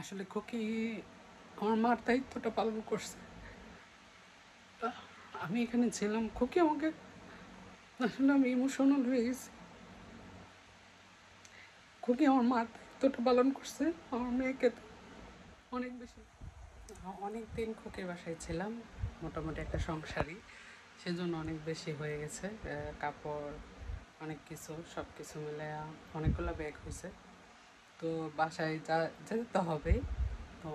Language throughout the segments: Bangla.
আসলে খুকি আমার মার দায়িত্বটা পালন করছে। আমি এখানে ছিলাম, খুকি আমাকে আসলে আমি ইমোশনাল হয়ে গেছি। খুকি আমার মার দায়িত্বটা পালন করছে, আমার মেয়েকে তো অনেক বেশি। অনেক দিন খুকির বাসায় ছিলাম, মোটামুটি একটা সংসারই, সেজন্য অনেক বেশি হয়ে গেছে। কাপড়, অনেক কিছু, সব কিছু মিলে অনেকগুলো ব্যাগ হয়েছে। তো বাসায় যেতে তো হবেই। তো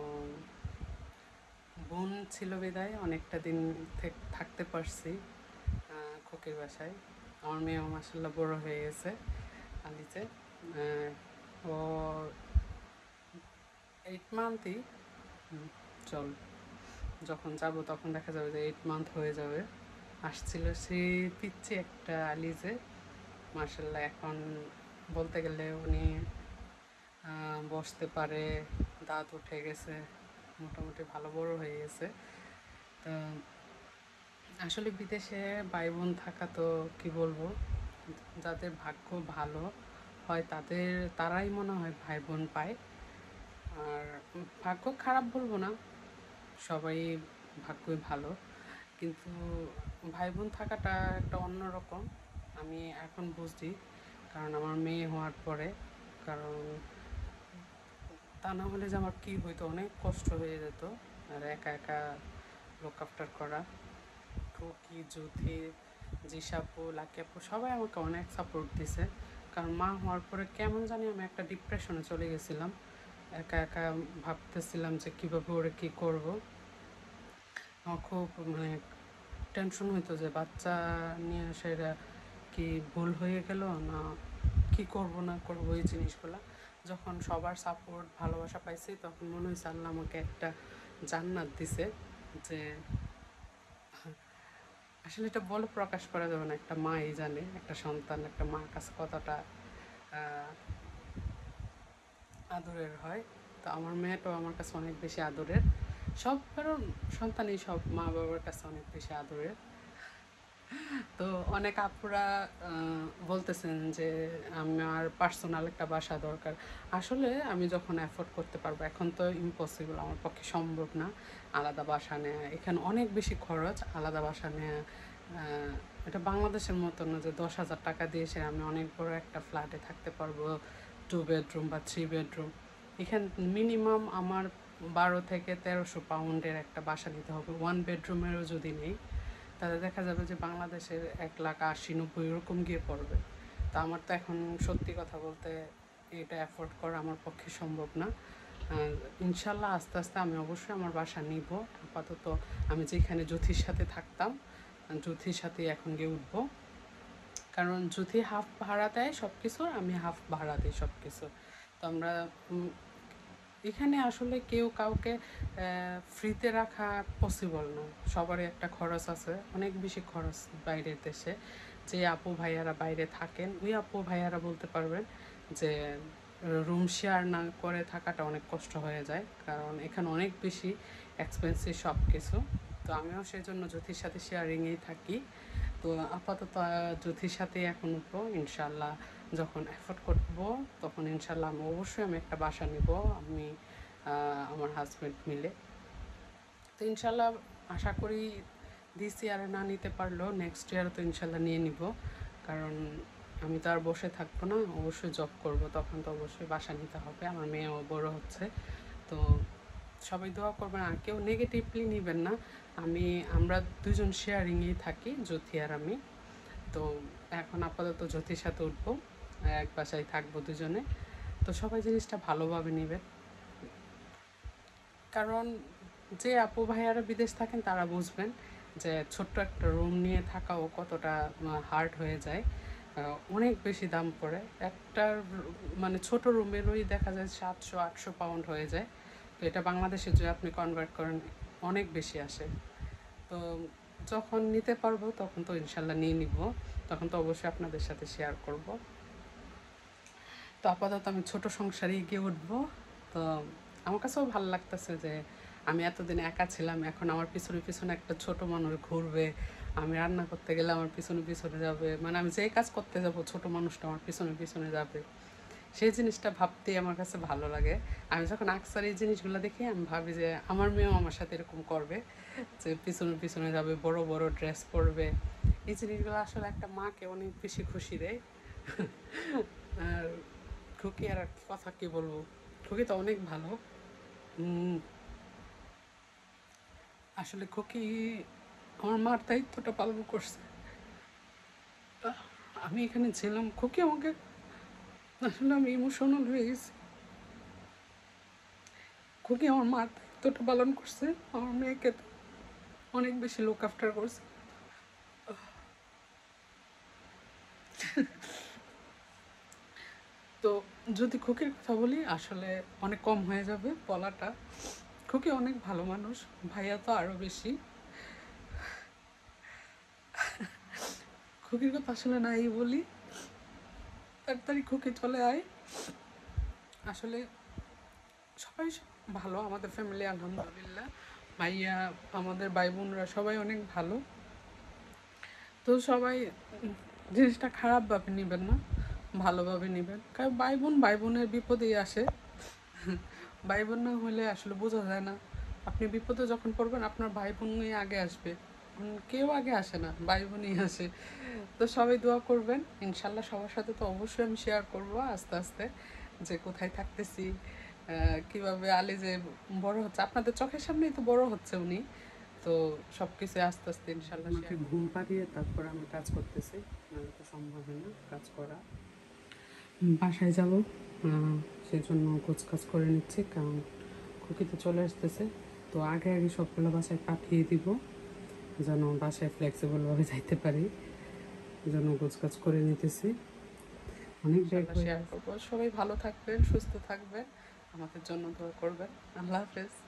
বোন ছিল বিদায় অনেকটা দিন থাকতে পারছি খোকের বাসায়। আমার মেয়েও মাসাল্লাহ বড় হয়ে গেছে আলিতে। ও 8 মান্থই চল, যখন যাব তখন দেখা যাবে যে 8 মান্থ হয়ে যাবে। আসছিল সে পিচ্ছি একটা আলিজে, মাসাল্লাহ এখন বলতে গেলে উনি বসতে পারে, দাঁত উঠে গেছে, মোটামুটি ভালো বড় হয়ে গেছে। তো আসলে বিদেশে ভাই বোন থাকা তো কি বলবো, যাদের ভাগ্য ভালো হয় তারাই মনে হয় ভাই বোন পায়। আর ভাগ্য খারাপ বলবো না, সবাই ভাগ্যই ভালো, কিন্তু ভাই বোন থাকাটা একটা অন্যরকম। আমি এখন বুঝছি, কারণ আমার মেয়ে হওয়ার পরে। কারণ তা না হলে যে আমার কী হইতো, অনেক কষ্ট হয়ে যেত। আর একা একা লোক আফটার করা। টুকি, জ্যোতি, জিসাপু, লাকি আপু সবাই আমাকে অনেক সাপোর্ট দিছে। কারণ মা হওয়ার পরে কেমন জানি আমি একটা ডিপ্রেশনে চলে গেছিলাম। একা একা ভাবতেছিলাম যে কীভাবে ওরে কী করবো। আমার খুব টেনশন হইতো যে বাচ্চা নিয়ে সেটা কি ভুল হয়ে গেল না, কি করব না করব এই জিনিসগুলো। যখন সবার সাপোর্ট ভালোবাসা পাইছি তখন মনে হয়েছে আল্লাহ আমাকে একটা জান্নাত দিছে। যে আসলে এটা বলে প্রকাশ করা যাবে না, একটা মাই জানে একটা সন্তান একটা মার কাছে কতটা আদরের হয়। তো আমার মেয়েটাও আমার কাছে অনেক বেশি আদরের। সব কারণ সন্তানই সব মা বাবার কাছে অনেক বেশি আদরের। তো অনেক আপুরা বলতেছেন যে আমার পার্সোনাল একটা বাসা দরকার। আসলে আমি যখন অ্যাফোর্ড করতে পারবো, এখন তো ইম্পসিবল, আমার পক্ষে সম্ভব না আলাদা বাসা নেওয়া। এখানে অনেক বেশি খরচ আলাদা বাসা নেওয়া। এটা বাংলাদেশের মতো না যে 10,000 টাকা দিয়ে সে আমি অনেক বড় একটা ফ্ল্যাটে থাকতে পারবো, 2 বেডরুম বা 3 বেডরুম। এখানে মিনিমাম আমার 1200 থেকে 1300 পাউন্ডের একটা বাসা নিতে হবে। 1 বেডরুমেরও যদি নেই, তাহলে দেখা যাবে যে বাংলাদেশের 1,80,90 এরকম গিয়ে পড়বে। তা আমার তো এখন সত্যি কথা বলতে এটা অ্যাফোর্ড করা আমার পক্ষে সম্ভব না। ইনশাল্লাহ আস্তে আস্তে আমি অবশ্যই আমার বাসা নিব। আপাতত আমি যেখানে জ্যোতির সাথে থাকতাম, জ্যোতির সাথে এখন গিয়ে উঠবো। কারণ জ্যোতি হাফ ভাড়া দেয় সব কিছু, আমি হাফ ভাড়া দিই সব কিছু। তো আমরা এখানে আসলে কেউ কাউকে ফ্রিতে রাখা পসিবল না, সবারই একটা খরচ আছে, অনেক বেশি খরচ বাইরের দেশে। যে আপু ভাইয়ারা বাইরে থাকেন ওই আপু ভাইয়ারা বলতে পারবেন যে রুম শেয়ার না করে থাকাটা অনেক কষ্ট হয়ে যায়, কারণ এখানে অনেক বেশি এক্সপেন্সিভ সব কিছু। তো আমিও সেই জন্য জ্যোতির সাথে শেয়ারিংয়েই থাকি। তো আপাতত জ্যোতির সাথেই এখন উঠবো ইনশাল্লাহ। যখন এফোর্ড করবো তখন ইনশাল্লাহ আমি একটা বাসা নিব, আমি আমার হাজব্যান্ড মিলে। তো ইনশাল্লাহ আশা করি দিস ইয়ারে না নিতে পারলেও নেক্সট ইয়ার তো ইনশাল্লাহ নিয়ে নিব। কারণ আমি তো আর বসে থাকবো না, অবশ্যই জব করব, তখন তো অবশ্যই বাসা নিতে হবে। আমার মেয়েও বড় হচ্ছে। তো সবাই দোয়া করবেন, আর কেউ নেগেটিভলি নেবেন না। আমরা দুজন শেয়ারিংয়েই থাকি, জ্যোতি আর আমি। তো এখন আপাতত জ্যোতির সাথে উঠবো, এক বাসায় থাকবো দুজনে। তো সবাই জিনিসটা ভালোভাবে নেবেন, কারণ যে আপু ভাইয়ারা বিদেশ থাকেন তারা বুঝবেন যে ছোট্ট একটা রুম নিয়ে থাকাও কতটা হার্ড হয়ে যায়। অনেক বেশি দাম পড়ে একটা, ছোট রুমেরই দেখা যায় 700-800 পাউন্ড হয়ে যায়। তো এটা বাংলাদেশে যদি আপনি কনভার্ট করেন অনেক বেশি আসে। তো যখন নিতে পারবো তখন তো ইনশাল্লাহ নিয়ে নিব, তখন তো অবশ্যই আপনাদের সাথে শেয়ার করব। তো আপাতত আমি ছোট সংসারে গিয়ে উঠবো। তো আমার কাছেও ভালো লাগতেছে যে আমি এতদিন একা ছিলাম, এখন আমার পিছনে পিছনে একটা ছোট মানুষ ঘুরবে। আমি রান্না করতে গেলে আমার পিছনে পিছনে যাবে, আমি যেই কাজ করতে যাব ছোট মানুষটা আমার পিছনে পিছনে যাবে। সেই জিনিসটা ভাবতেই আমার কাছে ভালো লাগে। আমি যখন আকসার এই জিনিসগুলো দেখি আমি ভাবি যে আমার মেয়েও আমার সাথে এরকম করবে, যে পিছনে পিছনে যাবে, বড় বড় ড্রেস পরবে। এই জিনিসগুলো আসলে একটা মাকে অনেক বেশি খুশি দেয়। আর খুকি আর কথা কি বলবো, খুকি তো অনেক ভালো। উম, আসলে খুকি আমার মার দায়িত্বটা পালন করছে। আমি এখানে ছিলাম, খুকি আমাকে, আসলে আমি ইমোশনাল হয়ে গেছি। খুকি আমার মার দায়িত্বটা পালন করছে, আমার মেয়েকে তো অনেক বেশি লুক আফটার করছে। তো যদি খুকির কথা বলি, আসলে অনেক কম হয়ে যাবে বলাটা। খুকি অনেক ভালো মানুষ, ভাইয়া তো আরও বেশি। খুকির কথা আসলে নাই বলি, তাড়াতাড়ি খুকি চলে আয়। আসলে সবাই ভালো আমাদের ফ্যামিলি, আলহামদুলিল্লাহ। ভাইয়া, আমাদের ভাই বোনরা সবাই অনেক ভালো। তো সবাই জিনিসটা খারাপভাবে নেবেন না, ভালোভাবে নেবেন, কারণ ভাই বোনের বিপদেই আসে। ভাই বোন না হলে আসলে বোঝা যায় না। আপনি বিপদে যখন পড়বেন আপনার ভাই বোনই আগে আসবে, কেউ আগে আসে না, ভাই বোনই আসে। তো সবাই দোয়া করবেন, ইনশাল্লাহ সবার সাথে তো অবশ্যই আমি শেয়ার করবো আস্তে আস্তে, যে কোথায় থাকতেছি, কিভাবে আলী যে বড় হচ্ছে, আপনাদের চোখের সামনেই তো বড় হচ্ছে উনি। তো সব কিছু আস্তে আস্তে ইনশাল্লাহ আমাকে ঘুম পাড়িয়ে তারপর আমি কাজ করতেছি, নাহলে তো সম্ভবই না কাজ করা। বাসায় যাব, সেই জন্য কাজ করে নিচ্ছি, কারণ খুকি তো চলে আসতেছে। তো আগে আগে সবগুলো বাসায় পাঠিয়ে দিব, যেন বাসায় ফ্লেক্সিবলভাবে যাইতে পারি, যেন কাজ করে নিতেছি। অনেক শেয়ার করবো। সবাই ভালো থাকবেন, সুস্থ থাকবেন, আমাদের জন্য দোয়া করবেন। আল্লাহ হাফেজ।